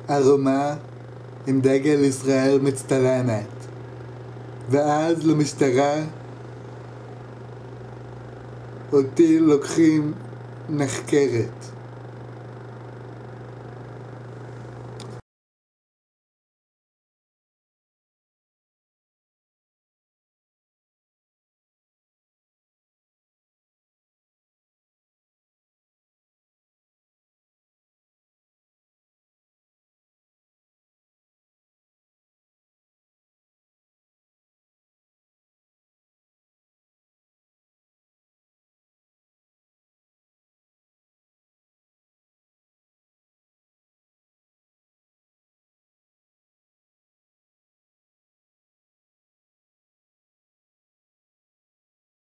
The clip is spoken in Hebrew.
ערומה עם דגל ישראל מצטלמת, ואז למשטרה אותי לוקחים נחקרת.